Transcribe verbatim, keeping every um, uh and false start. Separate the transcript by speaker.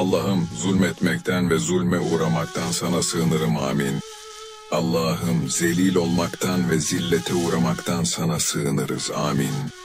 Speaker 1: Allah'ım zulmetmekten ve zulme uğramaktan sana sığınırım, amin. Allah'ım zelil olmaktan ve zillete uğramaktan sana sığınırız, amin.